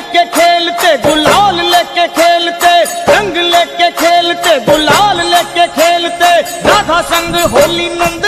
लेके खेलते, गुलाल लेके खेलते, रंग लेके खेलते, गुलाल लेके खेलते, राधा संग होली नंद